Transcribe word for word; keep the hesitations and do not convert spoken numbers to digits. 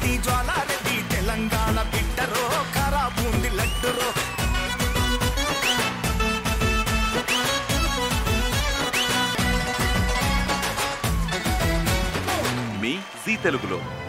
రెడ్డి జ్వాలారెడ్డి తెలంగాణ బిడ్డరో ఖరాబూంది లడ్డురో మీ జీ తెలుగులో